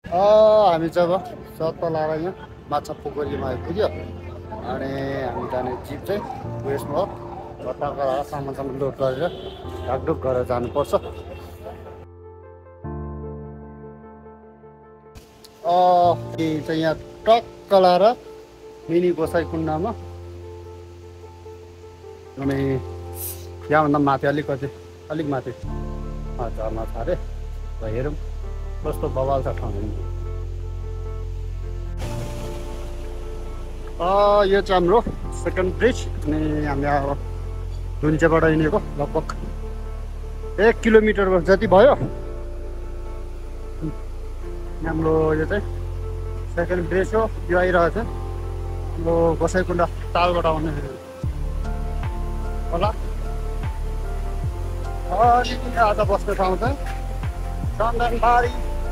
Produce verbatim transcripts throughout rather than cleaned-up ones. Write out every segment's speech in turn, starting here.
हामी जब सतलाएर यहाँ माछा पोखरीमा आइपुग्यो अनि हामी जाने जिप चाहिँ उयसमा हो कताको सामान सामान लोड गरेर ढाकढुक गरेर जानुपर्छ। चाहिँ यहाँ टक्क लाएर मिनी गोसाइकुण्डमा अनि यहाँभन्दा माथि अलिकति अलिक माथि झर्ना छ अरे र हेरौँ कस्तो बवाल छ ठाउँ। यो चाहिँ हाम्रो सेकेन्ड ब्रिज अनि हामी अब धुन्चेबाट हिँडेको लगभग एक किलोमिटर जति भयो। हाम्रो यो चाहिँ सेकेन्ड ब्रिज हो। यो आइरहेको छ हाम्रो गोसाइकुण्ड तालबाट आउने होला। अनि आज बस्ने ठाउँ चाहिँ चन्दनबारी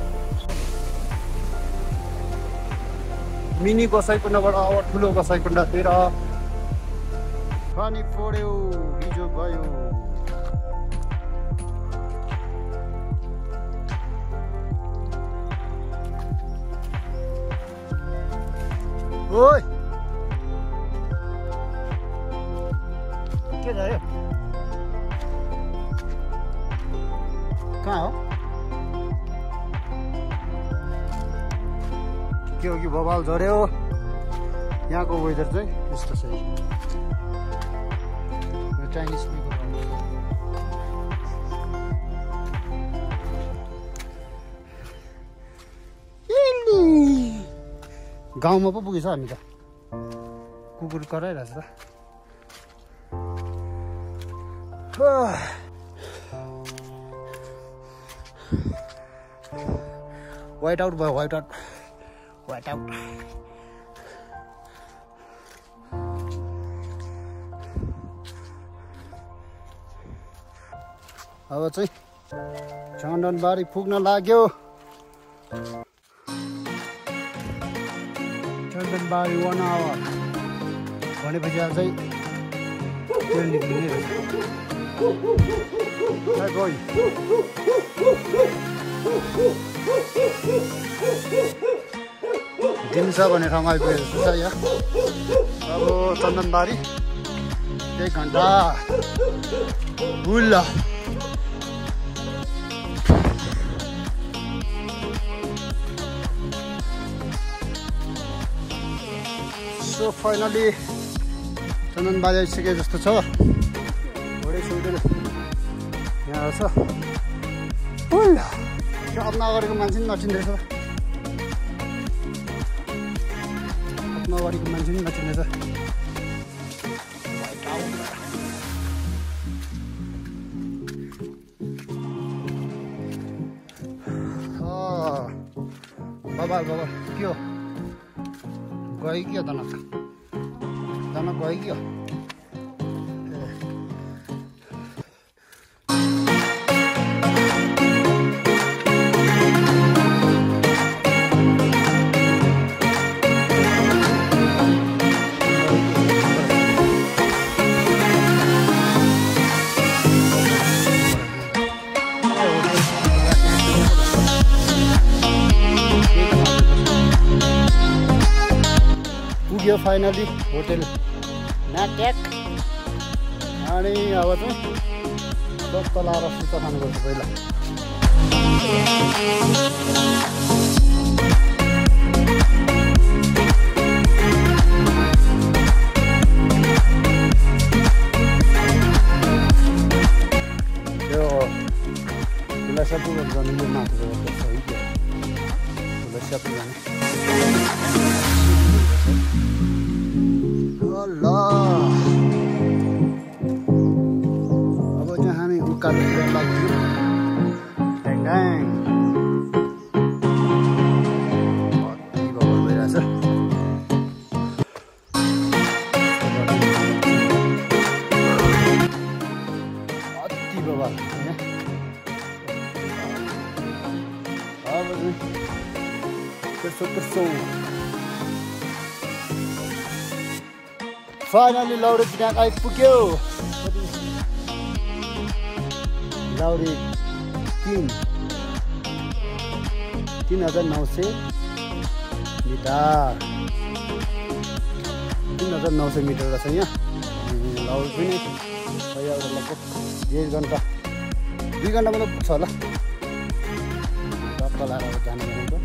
मिनी गोसाइकुण्डबाट अब ठुलो गोसाइकुण्डतिर पानी फोड्यो हिजो गयो। ओइ के भयो कहाँ हो के हो कि बवाल झऱ्यो। यहाँको वेदर चाहिँ यस्तो छ। चाइनिज गाउँमा पो पुगेछ हामी त कुकुर कराइरहेछ त। वाइट आउट भयो वाइट आउट वाइट आउट। अब चाहिँ चन्दनबारी पुग्न लाग्यो। चन्दनबारी वान आवर भनेपछि अब चाहिँ ट्रेन निक्लिने रहेछ। दिन्छ भन्ने ठाउँमा आइपुगेको छु छ यहाँ। अब चन्दनबारी एक घन्टा बुल्ला सो फाइनली चन्दनबारी आइसके जस्तो छ। घोडे सोडेर यहाँ छ अपना अगाडिको मान्छे पनि नचिन्दैछ। अपना अगाडिको मान्छे पनि नचिन्दैछ। बाबा बाबा के हो गयो कि दाना दाना गयो कि फाइनली होटल नाट्याक अनि अब चाहिँ सस्तो लाएर सुत्ता खानुपर्छ पहिला। यो गुलासापुर जाने यो माथि छ कि गुलासापुर जाने अब चाहिँ हामी उकालोतिर लाग्छौँ। कति बवाल भइरहेछ। कति बवाल अब चाहिँ त्यसो त्यसो फाइनली लौरे दिनाक आइपुग्यो। लौरे तिन तीन हजार नौ सय मिटर तीन हजार नौ सय मिटर रहेछ यहाँ। लगभग पनि खै अब लगभग डेढ घन्टा दुई घन्टामा त पुग्छ होला। टक्क लाएर अब जानु भनेको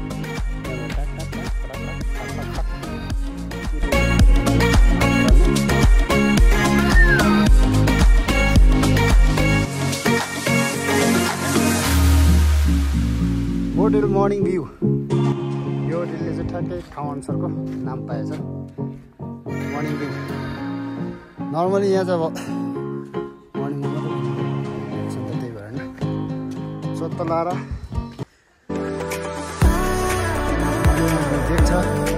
होटेल मर्निङ भ्यू। यो होटेलले चाहिँ ठ्याक्कै ठाउँ अनुसारको नाम पाएछ मर्निङ भ्यू। नर्मली यहाँ चाहिँ अब मर्निङमा मात्रै छ त त्यही भएर नि सत्त लाएर देख्छ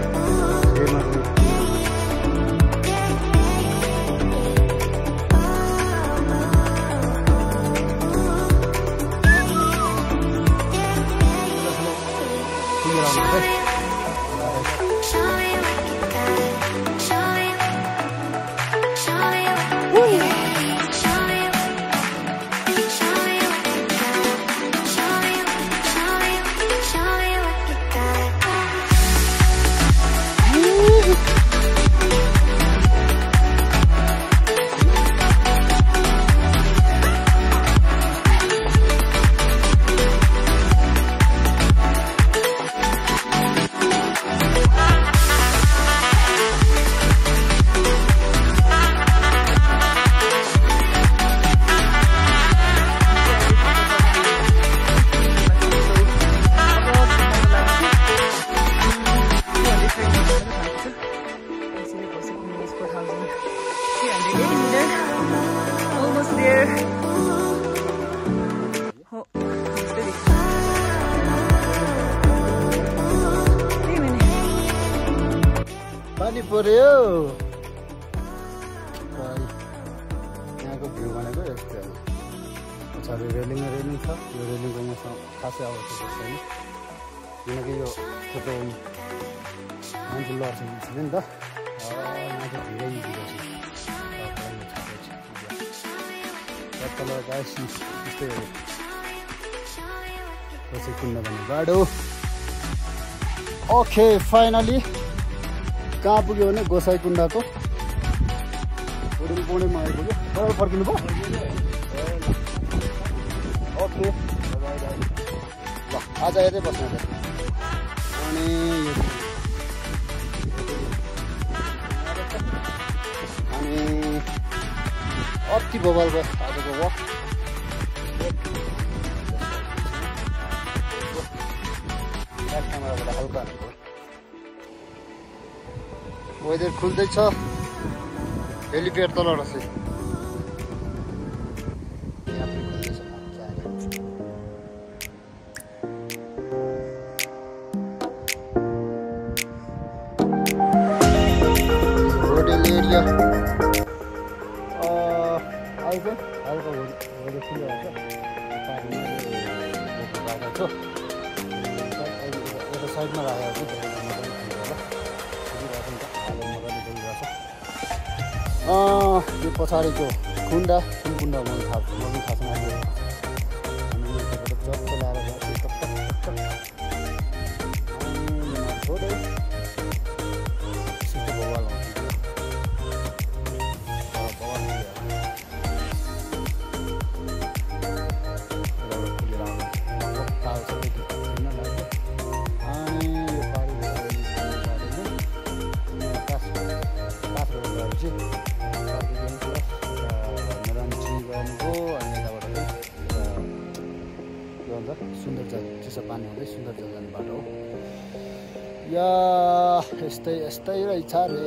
पानी पर्यो। यहाँको भ्यू भनेको यस्तै हो। पछाडि रेलिङ रेलिङ छ। यो रेलिङको यहाँ खासै आवश्यकता छैन किनकि यो छोटो मान्छे लड्छ नि त। यहाँ चाहिँ धेरै इजी रहेछ। तल गाइस यस्तै हो कसै कुद्न भन्ने बाटो। ओके फाइनली कहाँ पुग्यो भने गोसाइकुण्डाको होटेल पुणेमा आइपुग्यो। तपाईँ फर्किनु भयो? ओके ल आज यतै बस्नु त। अनि अनि अति बबाल भयो आजको वक। क्यामेराबाट हल्का वेदर खुल्दैछ। हेलिप्याड तल रहेछ। होटेल एरिया आइज हल्का वेदर खुलिरहेको छ। यता साइडमा राखेको छु। यो पछाडिको कुण्डा कुन कुण्डा मलाई थाहा मलाई थाहा छैन। जस्तो लाएर थोरै बवाल सुन्दर जग्गा चिसो पानी हुँदै सुन्दर जग्गा जाने बाटो हो। या यस्तै यस्तै रहेछ रे।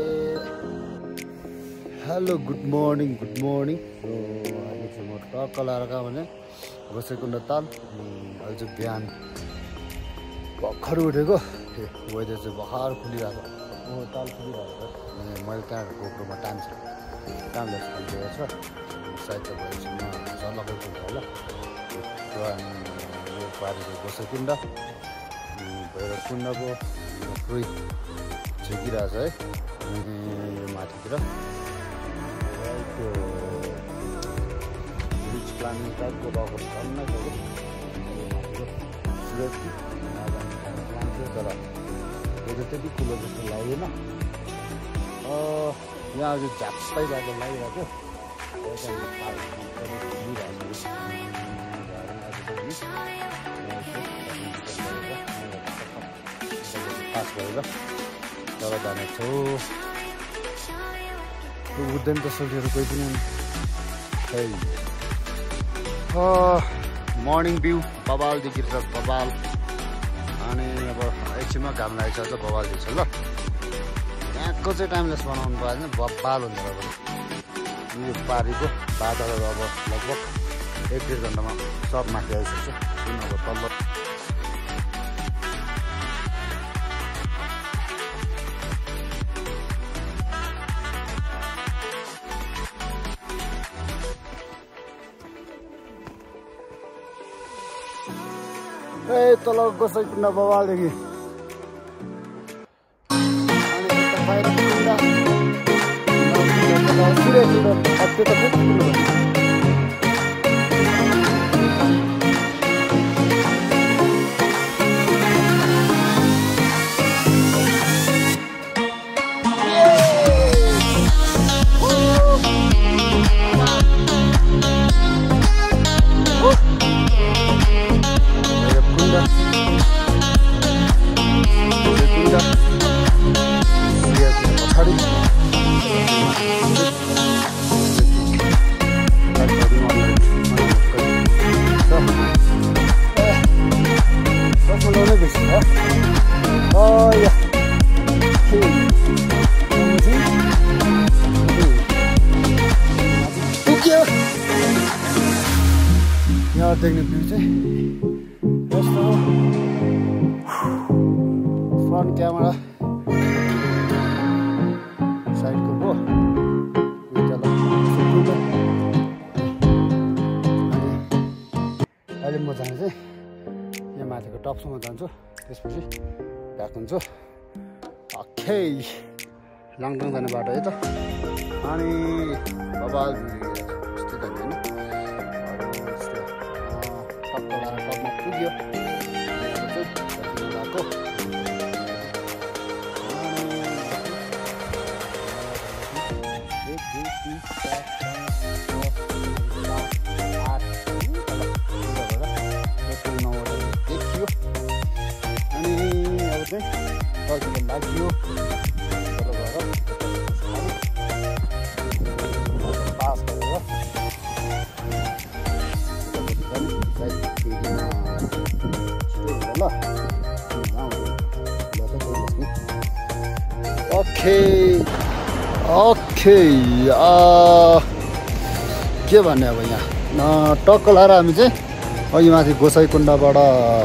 Hello good morning good morning. अहिले चाहिँ म टक्क लाएर गएँ भने गोसाइकुण्डा ताल। अहिले चाहिँ बिहान भर्खर उठेको। वेदर चाहिँ भर्खर खुलिरहेको। म ताल खुलिरहेको मैले कहाँ गोप्रोमा टाइम छ टाइम लाग्छ खालिदिएको छ। सायद त भएपछि म झलकै पुग्छ होला। यो पारेको गोसाइकुण्डा भैरवकुण्डको पुरै झिकिरहेछ है। यो माथितिर त्यो रिच प्लानिङ टाइपको भएको छन्। सुरक्षित थियो तर वेदर त्यति कुलो जस्तो लागेन। यहाँ आज झ्याप्पै बाटो लागिरहेको पास भएर तल जाने छौ उद्दैन त सोचेर कोही पनि खै। मर्निङ भ्यू बबाल देखिन्छ बबाल। अनि अब एकछिनमा घाम लागिसक्छ बबाल देख्छ ल। यहाँको चाहिँ टाइमलेस बनाउनु पाएन बबाल हुन्छ अब यो पारीको बादलहरू अब लगभग एक डेढ घन्टामा सब माथि आइसक्छ। किन अब तल्लो ए तल गोसाइकुण्ड बबालदेखि यहाँ देख्ने भ्यू चाहिँ यस्तो हो। फ्रन्ट क्यामेरा साइडको हो अनि अहिले म जाने चाहिँ यहाँ माथिको टपसम्म जान्छु, त्यसपछि ब्याक हुन्छु। ओके लाङटाङ जाने बाटो है त। अनि बबाल यस्तै जाने होइन टक्क लाएर टपमा पुग्यो गएको। एक दुई तिन चार पाँच आठ नौवटा देखियो। अनि अब चाहिँ सजिलो लाग्यो पास गरेर ओके ओके के भन्ने अब यहाँ टक्क लाएर हामी चाहिँ अघि माथि गोसाइकुण्डबाट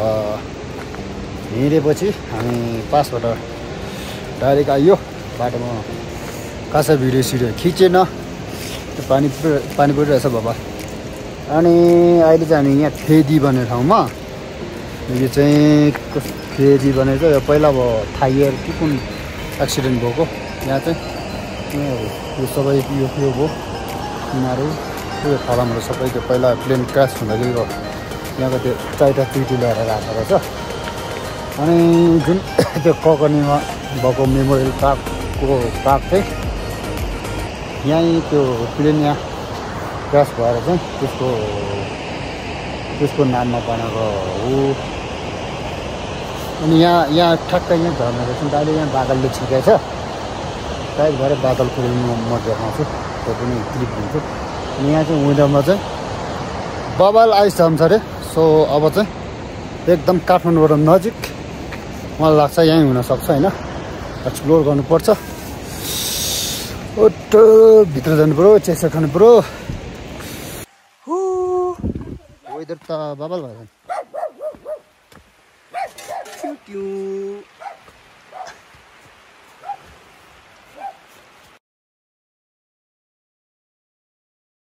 हिँडेपछि हामी पासबाट डाइरेक्ट आइयो बाटोमा। खासै भिडियो सिडियो खिचेन, पानी पानी परिरहेछ बाबा। अनि अहिले चाहिँ हामी यहाँ फेदी भन्ने ठाउँमा, यो चाहिँ फेदी भन्ने चाहिँ पहिला अब थाइएर कि कुन एक्सिडेन्ट भएको यहाँ चाहिँ यो सबै यो के हो यिनीहरू त्यो फलामहरू सबै त्यो पहिला प्लेन क्रास हुँदाखेरि यहाँको त्यो चारवटा टिटी ल्याएर राखेको रहेछ। अनि जुन त्यो ककनीमा भएको मेमोरियल पार्कको पार्क चाहिँ यहीँ त्यो प्लेन यहाँ क्रास भएर चाहिँ त्यसको त्यसको नाममा बनाएको हो। अनि यहाँ यहाँ ठ्याक्कै यहाँ झर्ना रहेछ नि त। अहिले यहाँ बादलले छिकाएको छ, सायद भएर बादल पुऱ्याउनु म देखाउँछु, त्यो पनि क्लिप दिन्छु। अनि यहाँ चाहिँ विन्डोमा चाहिँ बबाल आइस जान्छ अरे। सो अब चाहिँ एकदम काठमाडौँबाट नजिक मलाई लाग्छ यहीँ हुनसक्छ होइन। एक्सप्लोर गर्नुपर्छ, ओटो भित्र जानु पऱ्यो, चेसा खानु पऱ्यो। वेदर त बबाल भयो।